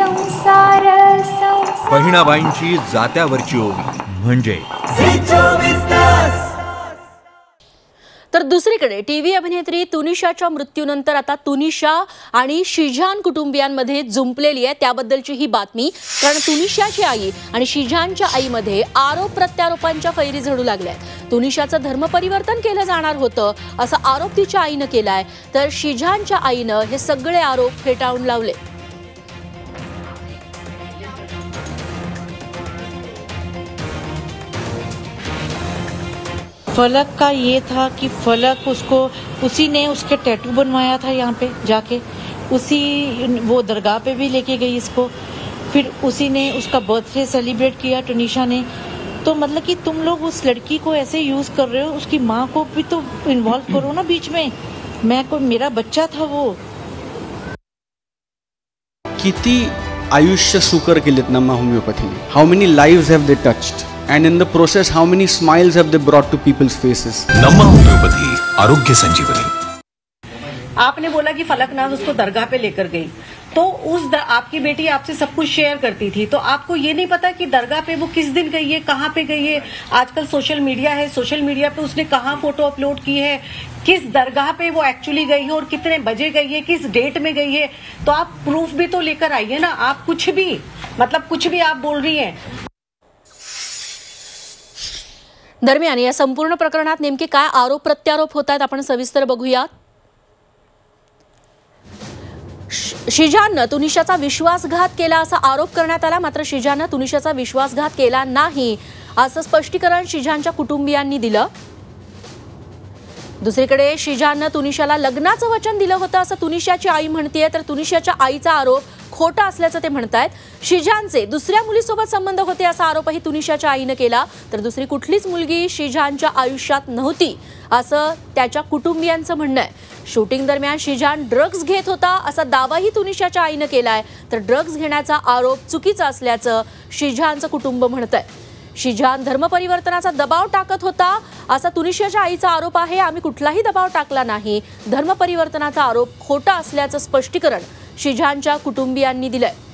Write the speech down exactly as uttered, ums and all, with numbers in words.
संसार संसार बहिणाबाईंची जात्यावरची ओवी म्हणजे तर दुसरीकडे टीव्ही अभिनेत्री तुनिशाच्या मृत्यूनंतर आता तुनिशा आणि शिजान कुटुंबियांमध्ये जुंपलेली आहे त्याबद्दलची ही बातमी। कारण तुनिशाची आई आणि शिजानच्या आईमध्ये आरोप प्रत्यारोपांच्या फैरी झडू लागल्या आहेत। तुनिशाचं धर्मपरिवर्तन केलं जाणार होतं असा आरोप तिच्या आईनं केलाय, तर शिजानच्या आईनं हे सगळे आरोप फेटाळून लावले। फलक का ये था कि फलक उसको उसी ने उसके टैटू बनवाया था यहाँ पे जाके, उसी वो दरगाह पे भी लेके गई इसको, फिर उसी ने उसका बर्थडे सेलिब्रेट किया तुनिशा ने। तो मतलब कि तुम लोग उस लड़की को ऐसे यूज कर रहे हो, उसकी माँ को भी तो इन्वॉल्व करो ना बीच में। मैं को मेरा बच्चा था वो। किती आयुष्य सुकर केलेत नमा होमिओपॅथीने, how many lives have they touched and in the process how many smiles have they brought to people's faces. Nama homeopathy आरोग्य संजीवनी। आपने बोला कि फलकनाज उसको दरगाह पे लेकर गई, तो उस दर, आपकी बेटी आपसे सब कुछ शेयर करती थी, तो आपको ये नहीं पता कि दरगाह पे वो किस दिन गई है, कहाँ पे गई है। आजकल सोशल मीडिया है, सोशल मीडिया पे उसने कहाँ फोटो अपलोड की है, किस दरगाह पे वो एक्चुअली गई है और कितने बजे गई है, किस डेट में गई है, तो आप प्रूफ भी तो लेकर आइए ना। आप कुछ भी मतलब कुछ भी आप बोल रही हैं। दरम्यान या संपूर्ण प्रकरणात नेमके काय आरोप प्रत्यारोप होत आहेत आपण सविस्तर बघूयात। शिजाननं तुनिशाचा विश्वासघात केला असा आरोप करण्यात आला, मात्र शिजाननं तुनिशाचा विश्वासघात केला नाही असं स्पष्टीकरण शिजानच्या कुटुंबियांनी दिलं। दुसरीकडे शिजाननं तुनिशाला लग्नाचं वचन दिलं होतं असं तुनिशाची आई म्हणतेय, तर तुनिशाच्या आईचा आरोप खोटा असल्याचं ते म्हणतायत। शिजानचे दुसऱ्या मुलीसोबत संबंध होते असा आरोपही तुनिशाच्या आईनं केला, तर दुसरी कुठलीच मुलगी शिजानच्या आयुष्यात नव्हती असं त्याच्या कुटुंबियांचं म्हणणं आहे। शूटिंग दरम्यान शिजान ड्रग्ज घेत होता असा दावाही तुनिशाच्या आईनं केलाय, तर ड्रग्ज घेण्याचा आरोप चुकीचा असल्याचं शिजानचं कुटुंब म्हणतंय। शिजान धर्मपरिवर्तनाचा दबाव टाकत होता असा तुनिशाच्या आईचा आरोप आहे। आम्ही कुठलाही दबाव टाकला नाही, धर्मपरिवर्तनाचा आरोप खोटा असल्याचं स्पष्टीकरण शिजानच्या कुटुंबियांनी दिलंय।